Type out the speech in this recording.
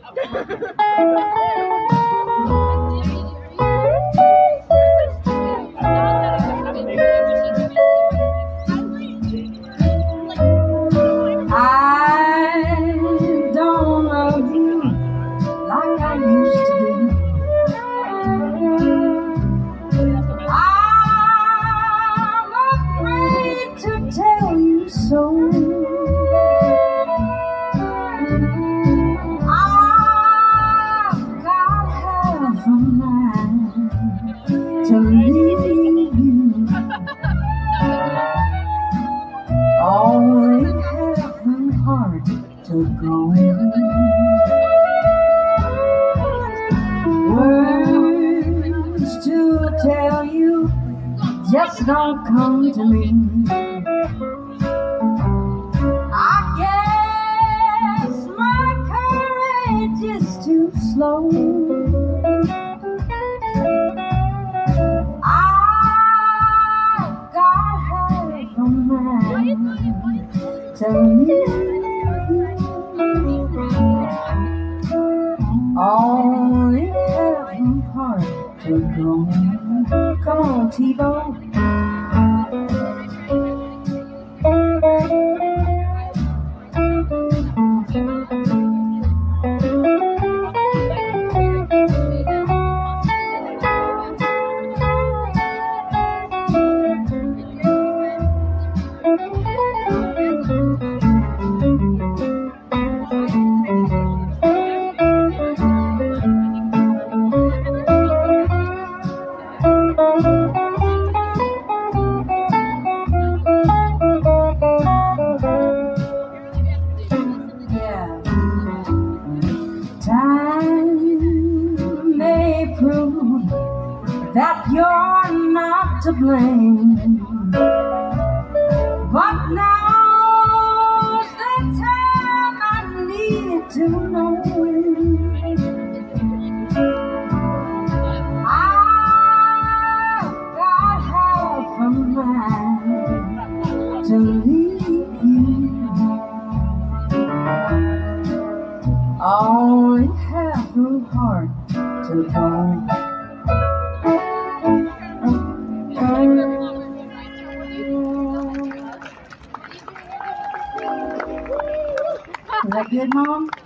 don't love you like I used to do. I'm afraid to tell you so. I've got half a mind to leave you, only half a heart to go. Words to tell you just don't come to me. I guess my courage is too slow. I've got half a mind to leave you, only half a heart to go. Come on, T-Bone. Time may prove that you're not to blame, but now's the time I need to know. I've got half a mind to leave you, only half a heart to go. Is that good, Mom?